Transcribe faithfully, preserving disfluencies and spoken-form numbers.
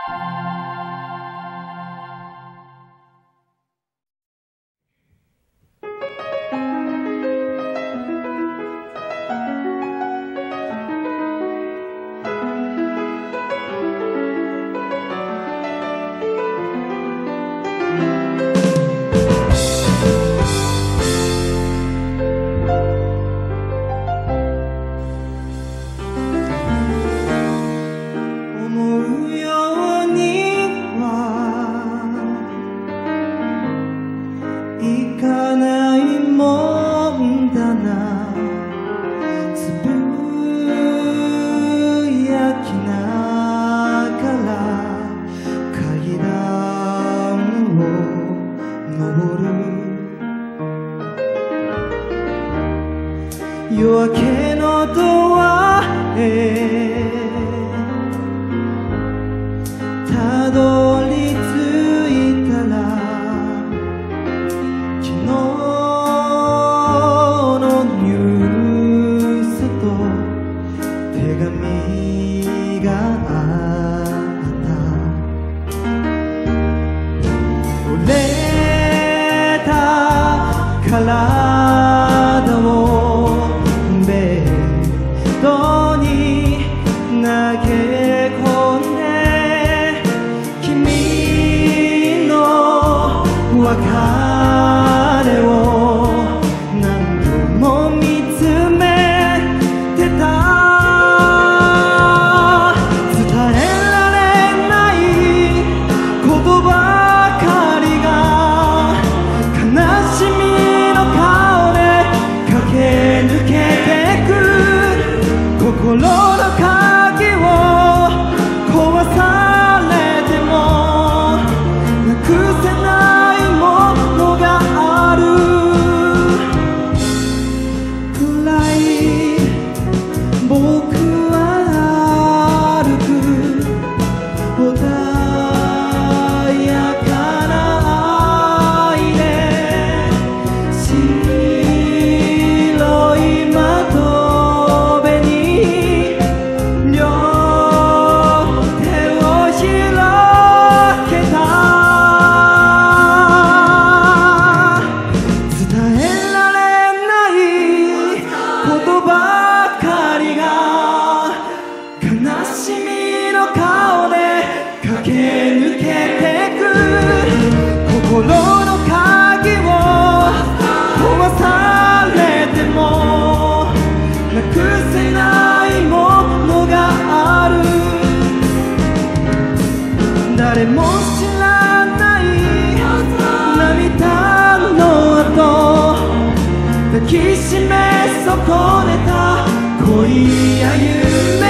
夜明けのドアへたどり着いたら昨日のニュースと手紙があった折れた体をベッドに投げ込んで君の別れを何度も見つめてた伝えられないことばかりが悲しみの顔で駆け抜けて心の鍵を壊されてもなくせないものがある暗い僕は歩く穏やかな愛で白い窓辺に両手を広げた伝えられないことばかりが悲しみの顔で駆け抜けてく心の鍵を壊されてもなくせないものがある誰も知らない涙の後抱きしめ損ねた恋や夢